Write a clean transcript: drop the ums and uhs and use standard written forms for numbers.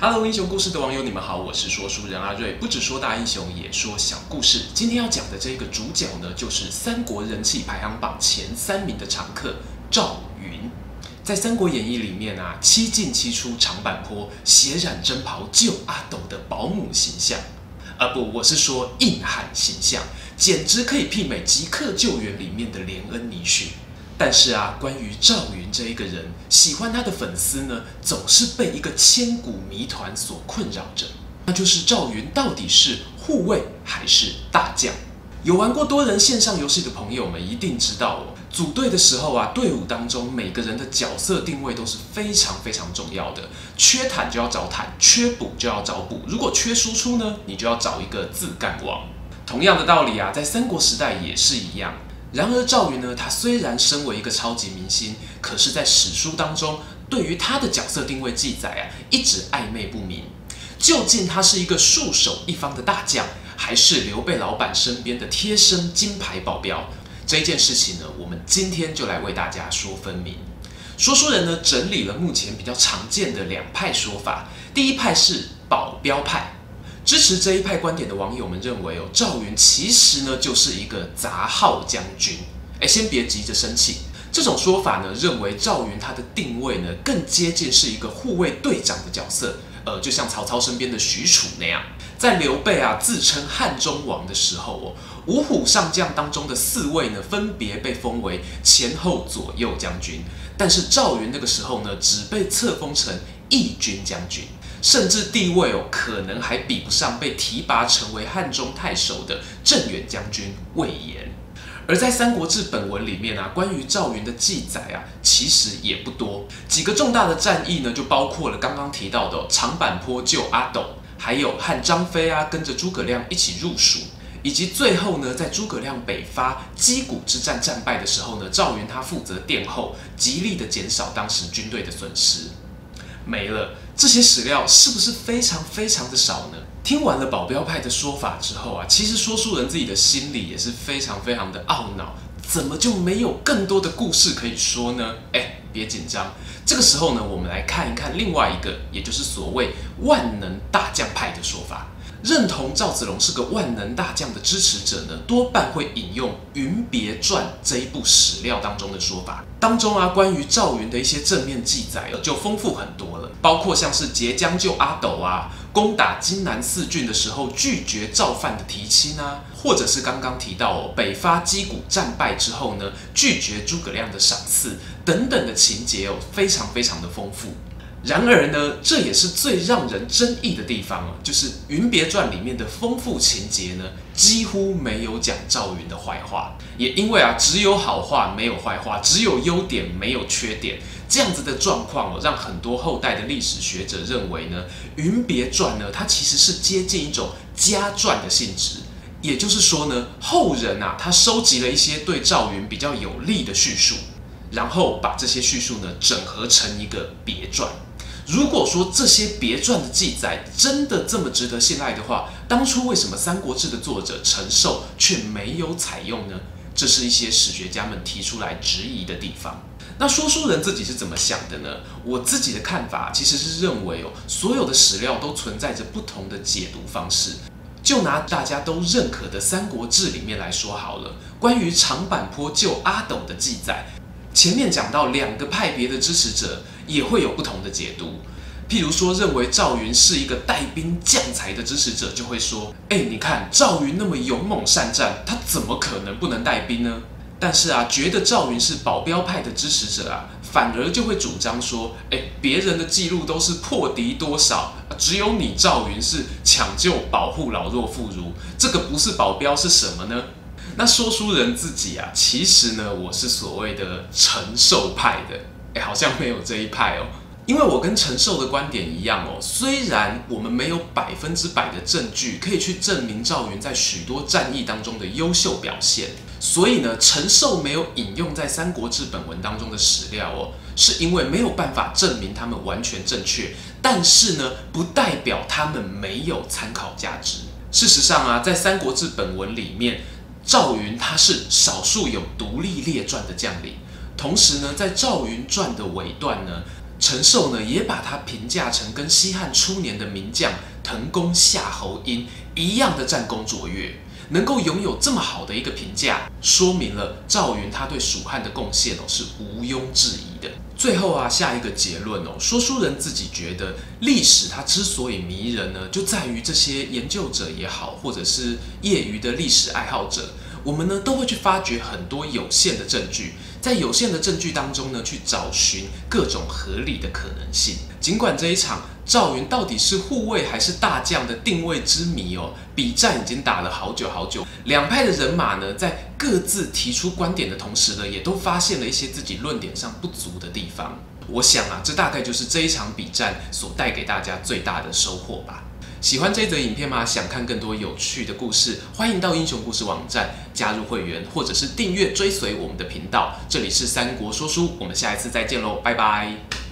Hello， 英雄故事的网友，你们好，我是说书人阿瑞，不只说大英雄，也说小故事。今天要讲的这个主角呢，就是三国人气排行榜前3名的常客赵云。在《三国演义》里面啊，七进七出长坂坡，血染征袍救阿斗的保姆形象，不，我是说硬汉形象，简直可以媲美《即刻救援》里面的连恩尼逊。但是啊，关于赵云这一个人，喜欢他的粉丝呢，总是被一个千古谜团所困扰着，那就是赵云到底是护卫还是大将？有玩过多人线上游戏的朋友们一定知道哦，组队的时候啊，队伍当中每个人的角色定位都是非常非常重要的，缺坦就要找坦，缺补就要找补，如果缺输出呢，你就要找一个自干王。同样的道理啊，在三国时代也是一样。然而赵云呢，他虽然身为一个超级明星，可是在史书当中，对于他的角色定位记载啊，一直暧昧不明。究竟他是一个戍守一方的大将，还是刘备老板身边的贴身金牌保镖？这一件事情呢，我们今天就来为大家说分明。说书人呢，整理了目前比较常见的2派说法。第一派是保镖派。支持这一派观点的网友们认为赵云其实呢就是一个杂号将军。先别急着生气，这种说法呢认为赵云他的定位呢更接近是一个护卫队长的角色，就像曹操身边的许褚那样。在刘备啊自称汉中王的时候五虎上将当中的4位呢分别被封为前后左右将军，但是赵云那个时候呢只被册封成义军将军。甚至地位可能还比不上被提拔成为汉中太守的镇远将军魏延。而在《三国志》本文里面啊，关于赵云的记载啊，其实也不多。几个重大的战役呢，就包括了刚刚提到的长坂坡救阿斗，还有和张飞啊跟着诸葛亮一起入蜀，以及最后呢，在诸葛亮北伐击鼓之战战败的时候呢，赵云他负责殿后，极力的减少当时军队的损失。没了，这些史料是不是非常非常的少呢？听完了保镖派的说法之后啊，其实说书人自己的心里也是非常非常的懊恼，怎么就没有更多的故事可以说呢？别紧张，这个时候呢，我们来看一看另外一个，也就是所谓万能大将派的说法。认同赵子龙是个万能大将的支持者呢，多半会引用《云别传》这一部史料当中的说法。当中啊，关于赵云的一些正面记载就丰富很多了，包括像是截江救阿斗啊，攻打荆南4郡的时候拒绝赵范的提亲啊，或者是刚刚提到北伐击鼓战败之后呢，拒绝诸葛亮的赏赐等等的情节非常非常的丰富。然而呢，这也是最让人争议的地方就是《云别传》里面的丰富情节呢，几乎没有讲赵云的坏话。也因为啊，只有好话没有坏话，只有优点没有缺点，这样子的状况让很多后代的历史学者认为呢，《云别传》呢，它其实是接近一种家传的性质。也就是说呢，后人啊，他收集了一些对赵云比较有利的叙述，然后把这些叙述呢整合成一个别传。如果说这些别传的记载真的这么值得信赖的话，当初为什么《三国志》的作者陈寿却没有采用呢？这是一些史学家们提出来质疑的地方。那说书人自己是怎么想的呢？我自己的看法其实是认为所有的史料都存在着不同的解读方式。就拿大家都认可的《三国志》里面来说好了，关于长坂坡救阿斗的记载，前面讲到2个派别的支持者也会有不同的解读。譬如说，认为赵云是一个带兵将才的支持者就会说，你看赵云那么勇猛善战，他怎么可能不能带兵呢？但是啊，觉得赵云是保镖派的支持者啊，反而就会主张说，别人的记录都是破敌多少，只有你赵云是抢救保护老弱妇孺，这个不是保镖是什么呢？那说书人自己啊，其实呢，我是所谓的陈寿派的，好像没有这一派因为我跟陈寿的观点一样虽然我们没有100%的证据可以去证明赵云在许多战役当中的优秀表现，所以呢，陈寿没有引用在《三国志》本文当中的史料是因为没有办法证明他们完全正确，但是呢，不代表他们没有参考价值。事实上啊，在《三国志》本文里面，赵云他是少数有独立列传的将领，同时呢，在赵云传的尾段呢， 陈寿呢也把他评价成跟西汉初年的名将滕公夏侯婴一样的战功卓越。能够拥有这么好的一个评价，说明了赵云他对蜀汉的贡献是毋庸置疑的。最后啊，下一个结论说书人自己觉得历史它之所以迷人呢，就在于这些研究者也好，或者是业余的历史爱好者，我们呢都会去发掘很多有限的证据，在有限的证据当中呢，去找寻各种合理的可能性。尽管这一场赵云到底是护卫还是大将的定位之谜比战已经打了好久好久，两派的人马呢，在各自提出观点的同时呢，也都发现了一些自己论点上不足的地方。我想啊，这大概就是这一场比战所带给大家最大的收获吧。喜欢这则影片吗？想看更多有趣的故事，欢迎到英雄故事网站加入会员，或者是订阅追随我们的频道。这里是三国说书，我们下一次再见喽，拜拜。